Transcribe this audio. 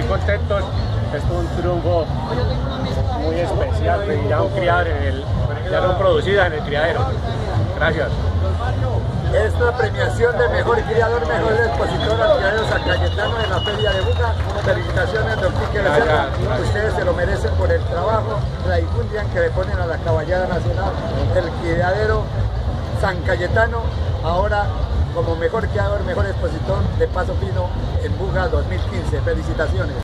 muy contentos. Es un triunfo muy especial de ya no producida en el criadero. Gracias. Esta premiación de mejor criador, mejor expositor al criadero San Cayetano en la Feria de Buga. Felicitaciones, don Quique Becerra. Ustedes se lo merecen por el trabajo, la difundian que le ponen a la caballada nacional. El criadero San Cayetano, ahora como mejor criador, mejor expositor de Paso Fino en Buga 2015. Felicitaciones.